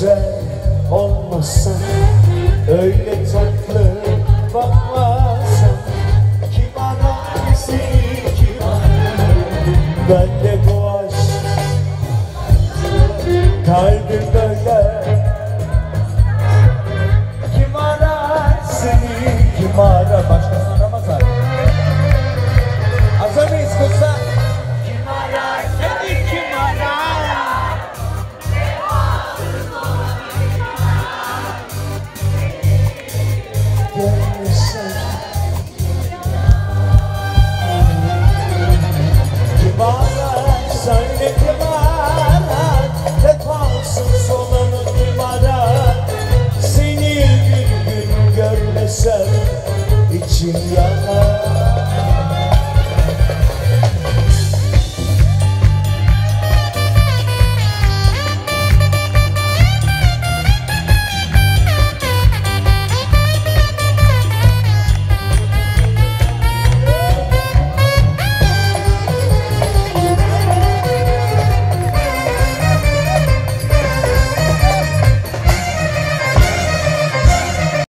güzel olmasan, öyle tatlı bakmasan, kim arar seni, kim arar? Ben de bu aşk kalbim